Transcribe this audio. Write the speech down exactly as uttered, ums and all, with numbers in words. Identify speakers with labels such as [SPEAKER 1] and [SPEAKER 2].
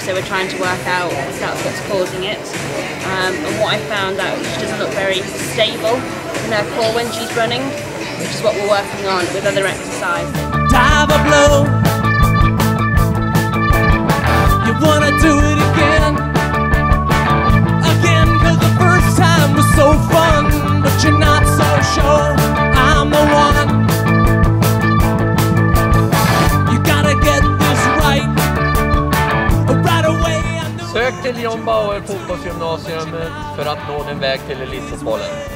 [SPEAKER 1] so we're trying to work out if that's what's causing it. Um, and what I found out, she doesn't look very stable in her core when she's running, which is what we're working on with other exercise.
[SPEAKER 2] Dive a blow. You wanna do it again, again, cause the first time was so fun, but you're not so sure I'm the one. You gotta get this right, right away.
[SPEAKER 3] Sök till J B Fotbollsgymnasium för att nå den väg till elitfotbollen.